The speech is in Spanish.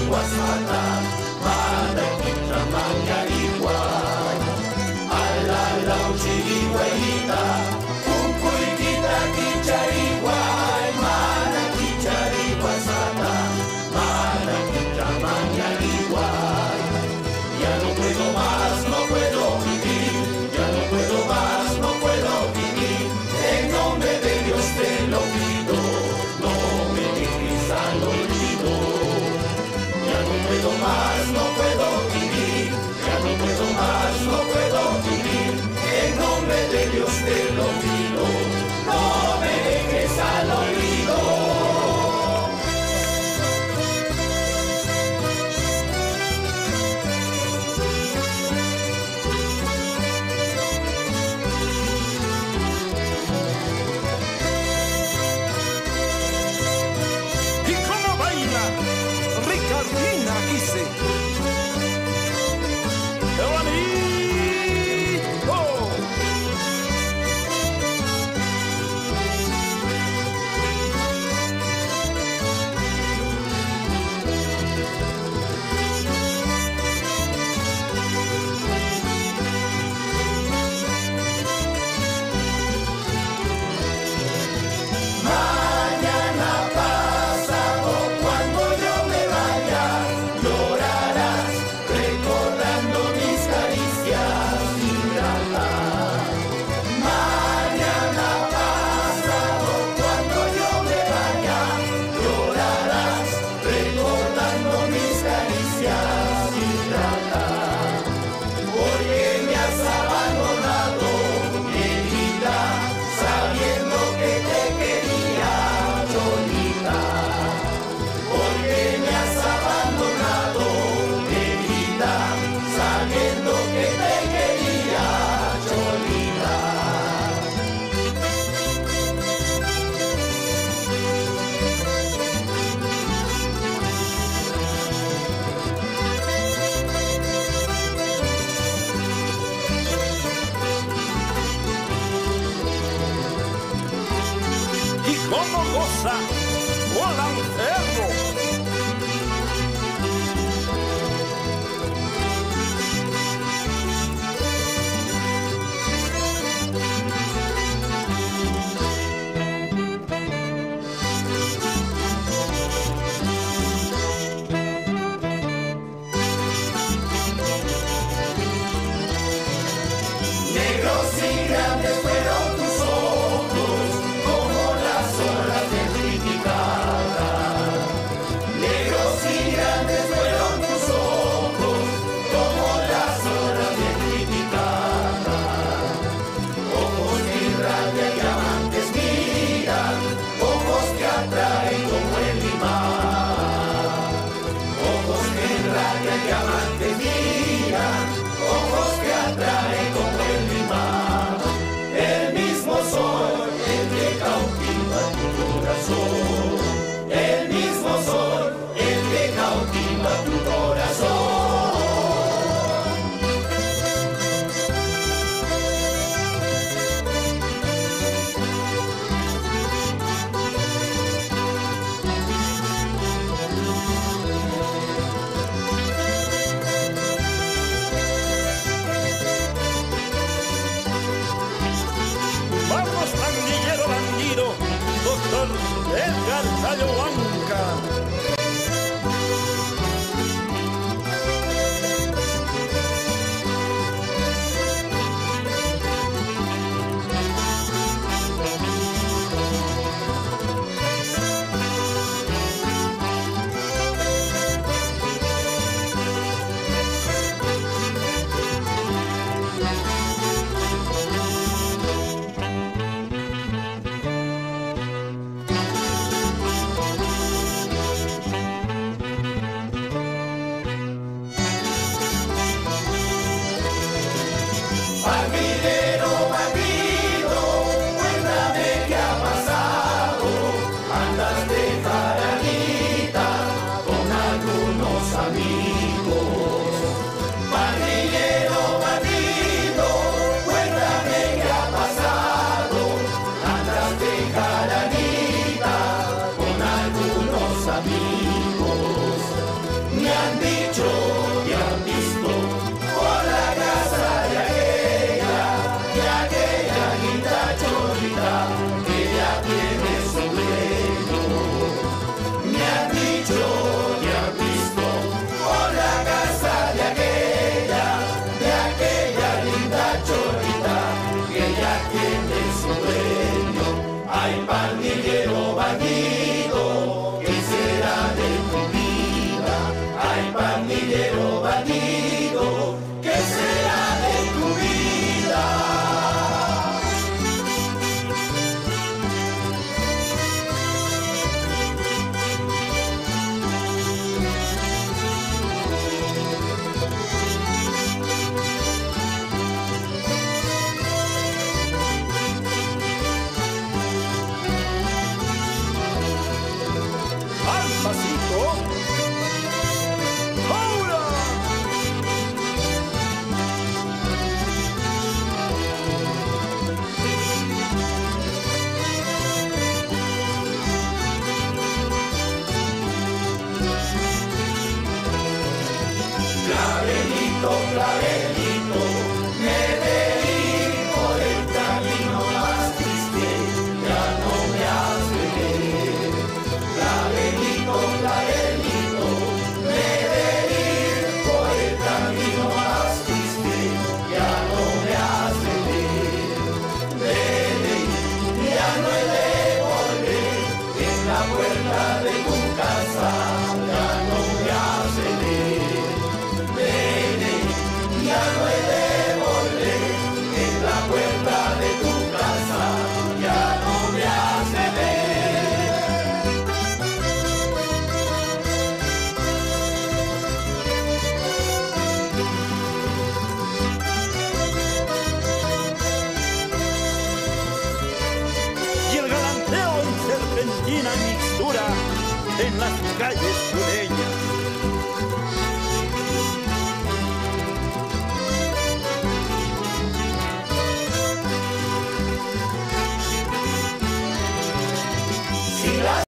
wasata, mana kita mangyariwan. Alalaw chiriwaita, kumpuy kita kichariway, mana kichariwasata, mana kita mangyariwan. Ya no puedo más, no puedo vivir, ya no puedo más, no puedo vivir. En nombre de Dios te lo pido, no me dejes al olvido. Ya no puedo más, no puedo vivir, ya no puedo más, no puedo vivir. En nombre de Dios te lo pido, no me dejes al olvido. Dice, ¡qué bonito! Mañana pasado, cuando yo me vaya, llorarás recordando mis caricias ingratas. Mañana pasado, cuando yo me vaya, llorarás recordando mis caricias ingratas. Porque me has abandonado, querida, sabiendo que te quería, Cholita. Porque me has abandonado, querida, sabiendo que te quería, Cholita. Y cómo goza Juan Ferro. Negros y grandes fueron tus ojos, como las olas de Titicaca. Negros y grandes fueron tus ojos, como las olas de Titicaca. Ojos que irradian diamantes miran, ojos que atraen como el imán. Ojos que irradian diamantes miran, ojos que atraen como el imán. El mismo sol, el que cautiva tu corazón. El mismo sol, el que cautiva tu corazón. Vamos, pandillero bandido, doctor Edgar Tallohuanca. Clavelito, clavelito, me debí por el camino más triste, ya no me hace ver. Clavelito, clavelito, me debí por el camino más triste, ya no me hace ver. Vete, ya no he de volver, en la puerta de tu casa, ya no me hace ver. Vete, ya no he de volver, en la puerta de tu casa, ya no me hace ver. Y el galanteo en serpentina mixtura en las calles sureñas.